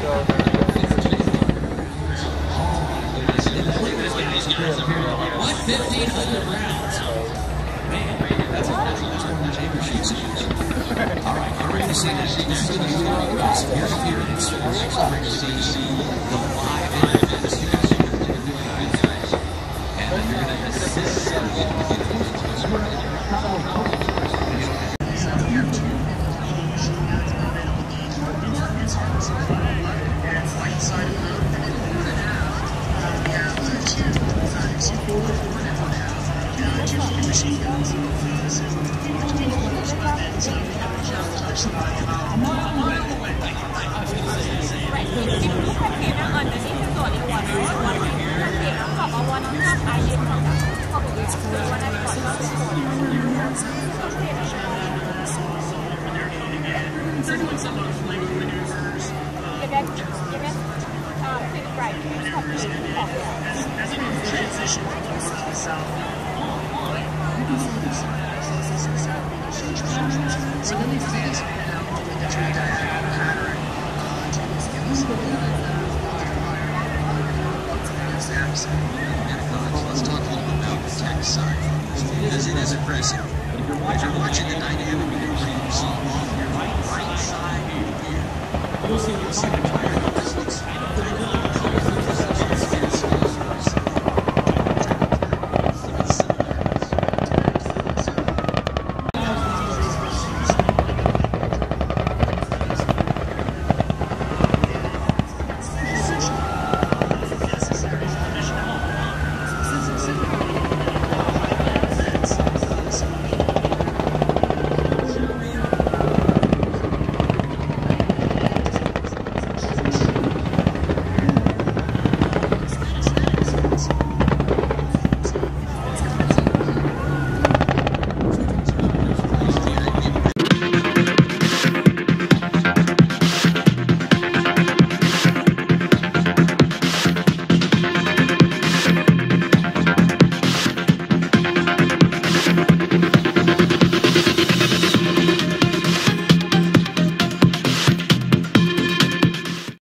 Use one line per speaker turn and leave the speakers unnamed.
What, 1,500 rounds? Man, that's a chamber shoots. All right, get ready to see this. This is going to be one of the best experience. We're actually ready to see the live events. And then you're going to assist them. Let's talk a little bit about the tech side, because it is impressive. If you're watching the dynamic